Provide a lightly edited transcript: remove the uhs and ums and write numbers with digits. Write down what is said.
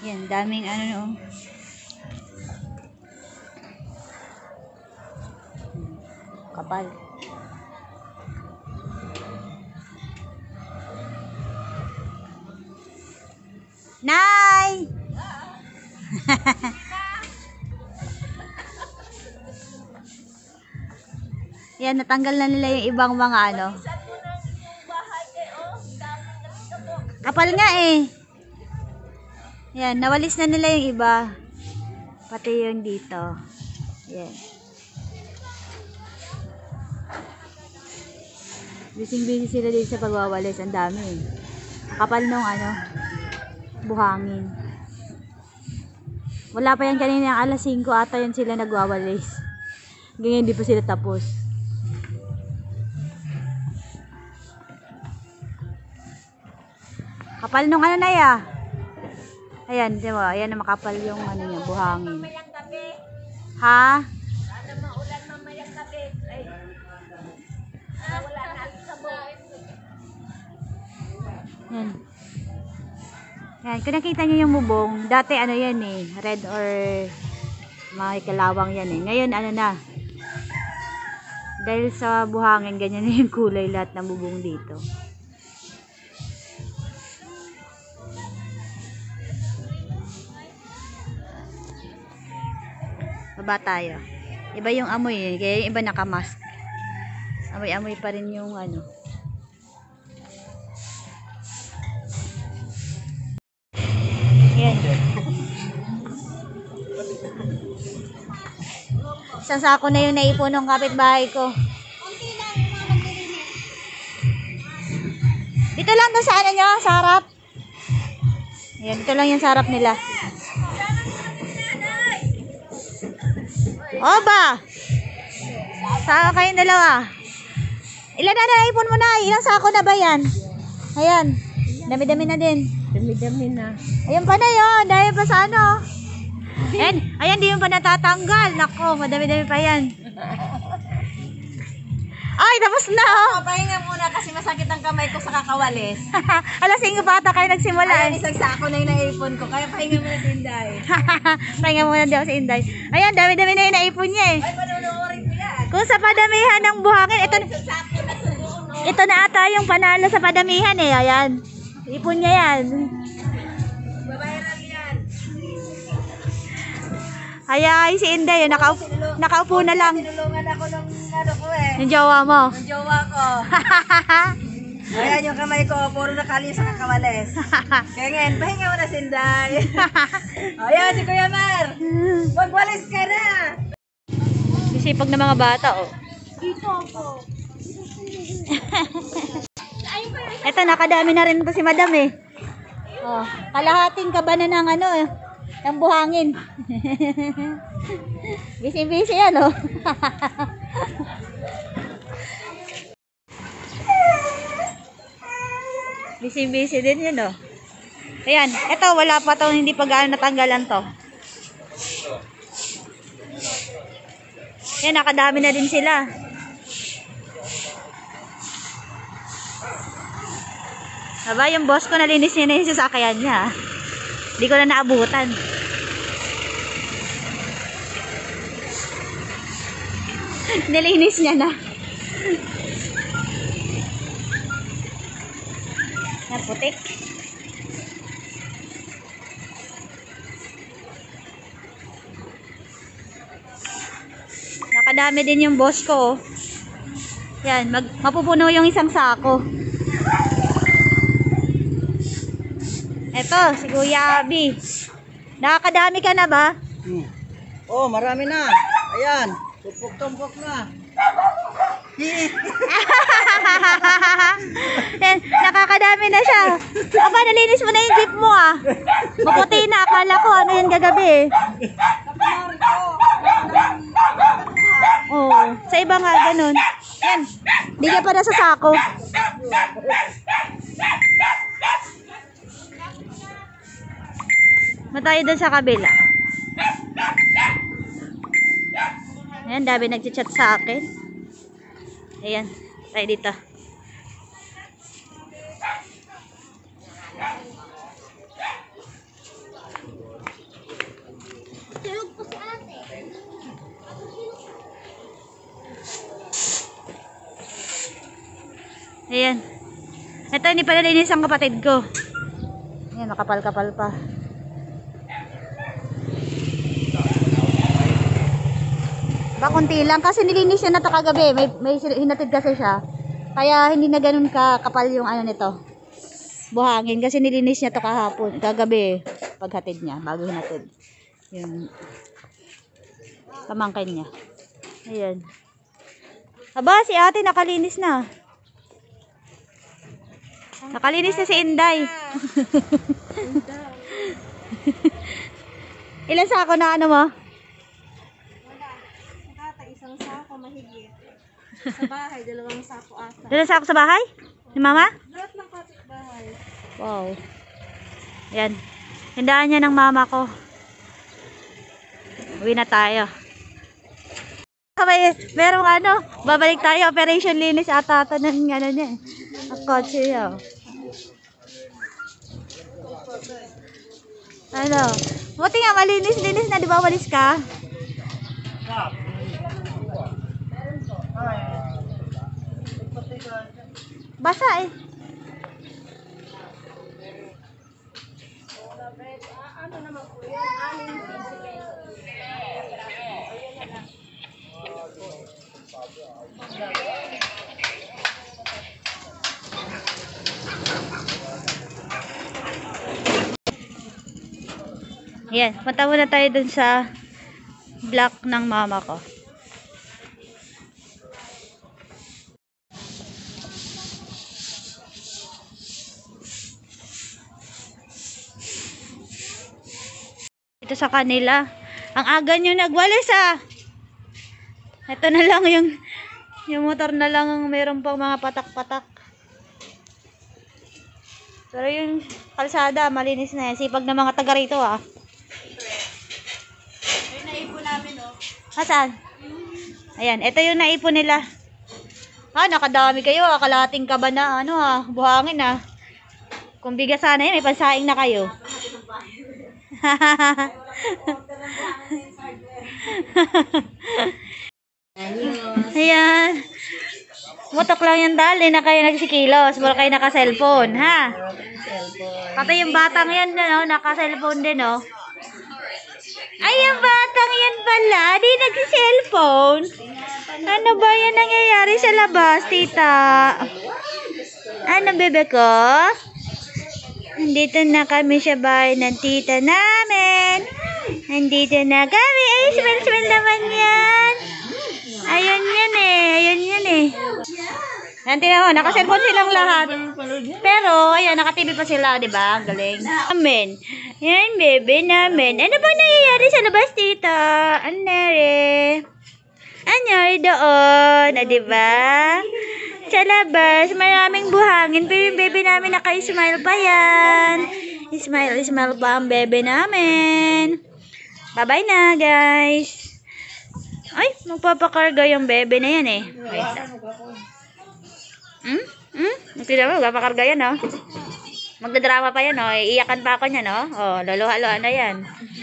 Yan, daming ano no. Kapal. Nay! Yan, natanggal na nila yung ibang mga ano. Kapal nga eh. Yan, nawalis na nila yung iba. Pati yung dito. Yan. Busy sila dito sa pagwawalis. Ang dami eh. Kapal nung ano, buhangin. Wala pa yan kanina, alas 5 ata yan sila nagwawalis. Ganyan, hindi pa sila tapos. Kapal nung ano na ya. Ayan, di ba? Ayan na makapal yung ano niya, buhangin. Ha? Sana maulan mamayang gabi. Ay. Wala na ang sabon. Yan. Yan, kung nakita nyo yung bubong, dati ano yan eh, red or may kalawang yan eh. Ngayon ano na, dahil sa buhangin, ganyan na yung kulay lahat ng bubong dito. Baba tayo. Iba yung amoy eh, kaya yung iba nakamask. Amoy-amoy pa rin yung ano. Yan. Isang sako na yung naipon ng kapitbahay ko. Dito lang to sa ano nyo, sa harap. Yan, dito lang yung sa harap nila. Oba! Saka kayong dalawa. Ilan na naipon mo na? Ilang sako na ba yan? Ayan. Dami-dami na din. Dami-dami na. Ayan pa na yun. Dahil pa sa ano. Ayan, di mo pa natatanggal. Nako, madami-dami pa yan. Ay, tapos na oh. Pahinga muna kasi masakit ang kamay ko sa kakawalis. Alas 5 pa ata kayo nagsimula. Ayan, isang sako na yung naipon ko. Kaya pahinga muna si Inday. Pahinga muna daw si Inday. Ayan, dami-dami na yung naipon niya eh. Ay, panunuorin ko yan. Kung sa padamihan ng buhangin, Isang sako na sa buo, no? ito na ata yung panalo sa padamihan eh. Ayan. Ipon niya yan. Babayaran yan. Ay, si Inday, nakaupo na lang. Tinulungan ako ng ano ko eh. Yung jowa mo. Ng jowa ko. Ayan yung kamay ko, puro nakali sa kakawalis. Kaya ngayon, pahinga mo na si Inday. Ayan, si Kuya Mar. Magwalis ka na. Sisipag na mga bata, oh. Dito po. Eto, nakadami na rin po si Madam, eh. Oh, kalahating kabana ng ano, eh. Ng buhangin. Busy-busy yan, oh. Busy-busy din yun, oh. Ayan, eto, wala pa to, hindi pa gaano natanggalan to. Yan, nakadami na din sila. Aba, yung boss ko nalinis niya na yung sasakyan niya. Hindi ko na naabutan. Nilinis niya na. Naputik. Nakadami din yung boss ko. Yan, mapupuno yung isang sako. Eto, si Kuya Abi. Nakakadami ka na ba? Oh, marami na. Ayan, tumpok-tumpok na. Yan, nakakadami na siya. Aba, nalinis mo na yung jeep mo ah. Maputi na, akala ko ano yan gagabi eh. Oo, sa iba nga ganun. Yan, bigyan pa na sa sako. Matayo doon sa kabila. Ayan, dami nag-chat sa akin. Ayan, tayo dito. Ayan. Ito, hindi pala linis ang kapatid ko. Ayan, makapal-kapal pa. Ba, konti lang. Kasi nilinis niya na ito kagabi. May hinatid kasi siya. Kaya hindi na ganun kapal yung ano nito. Buhangin. Kasi nilinis niya ito kahapon. Kagabi. Paghatid niya. Bago hinatid. Yung pamangkin niya. Ayan. Aba, si ate nakalinis na. Nakalinis na si Inday. Ilan sako na ano mo? Wala. Isang sako mahigit. Sa bahay, 2 sako ata. Ilan sako sa bahay? Ni mama? Lahat ng kapitbahay. Wow. Yan. Hindaan niya ng mama ko. Uwi na tayo. Merong ano, babalik tayo. Operation linis ata ito ng ano niya. Ang kotse niya. Ano? Buti nga malinis-linis na, di ba? Walis ka? Basa eh. Ano naman po yan? Ayan, punta muna tayo dun sa block ng mama ko. Ito sa kanila. Ang aga nyo nagwalis ah. Ito na lang yung motor na lang ang meron pang mga patak-patak. Pero yung kalsada, malinis na yan. Sipag na mga taga rito ah. Ay, naipon namin, oh. Saan? Ayan, ito yung naipon nila. Ah, nakadami kayo ah. Kalating ka ba na ano ah. Buhangin ah. Kung bigas sana yan, may pansaing na kayo. Ayan. Mutok lang yung dali na kayo nagsikilos. Wala kayo naka-cellphone, ha? Pati yung batang yan, no? Naka-cellphone din, no? Ay, yung batang yan pala. Di nagsi-cellphone. Ano ba yan nangyayari sa labas, tita? Ano, bebe ko? Nandito na kami sa bahay ng tita namin. Nandito na kami. Ay, smell naman yan. Ayun yan eh. Ayun yan eh. Yan, tingnan mo. Naka-cellphone silang lahat. Pero, ayan, naka-TV pa sila, di ba? Galing. Amen. Yan, bebe namin. Ano ba nangyayari sa labas, tita? Anyari? Anyari doon? Ah, di ba? Sa labas, maraming buhangin. Pero yung bebe namin naka-smile pa yan. Smile pa ang bebe namin. Bye-bye na, guys. Ay, magpapakarga yung bebe na yan eh. Wait lang. Tignan mo, magpapakarga yan oh. Magdadrama pa yan oh. Iiyakan pa ako niyan oh. Oh, luluha-luha na yan.